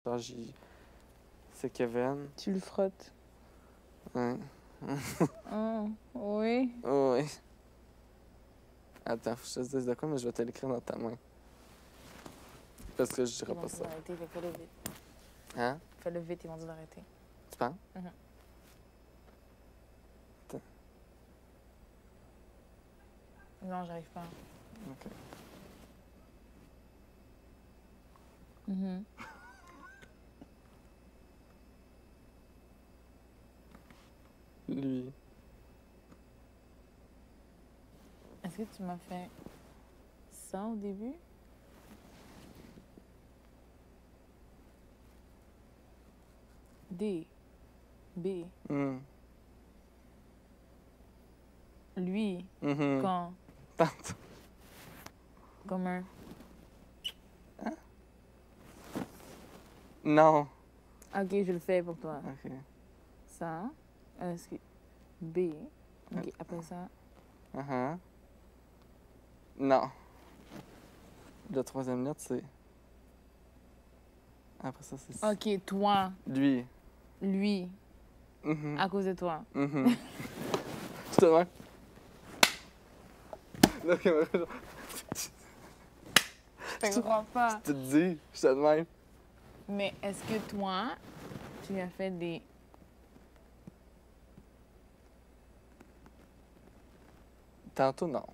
Genre, c'est Kevin. Tu le frottes. Ouais. Oh, oui. Oh, oui. Attends, faut que je te dise de quoi, mais je vais te l'écrire dans ta main. Parce que je dirais Ils vont pas dire ça. d'arrêter, fais-le vite. Hein? Fais-le vite, ils vont dire d'arrêter. Tu penses? Attends. Non, j'arrive pas. OK. Lui. Est-ce que tu m'as fait ça au début? D. B. Lui. Quand? Tante. Comme un. Hein? Non. Ok, je le fais pour toi. OK. Ça. B. Ok, après ça. Non. La troisième lettre, c'est... Après ça, c'est... Ok, toi. Lui. Lui. À cause de toi. Je te demande. La caméra, genre... Je te crois pas. Je te dis, je te demande. Mais est-ce que toi, tu lui as fait des... Tantôt, non.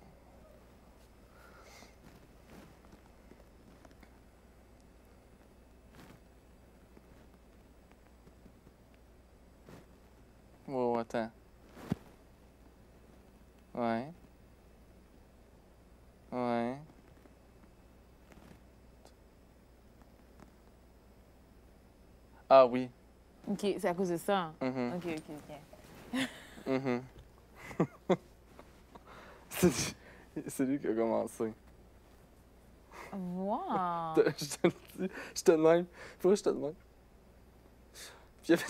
Oh, attends. Ouais. Ouais. Ah oui. Ok, c'est à cause de ça. Mhm. Ok, ok, ok. Mhm. C'est lui qui a commencé. Wow! Je te le dis. Je te demande. Faut que je te demande. Puis il y avait...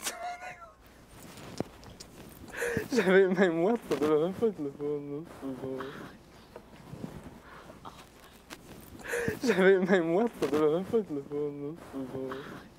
J'avais même moi, ça devait même pas être le fun, là. J'avais même moi, ça devait même pas être le fun, là.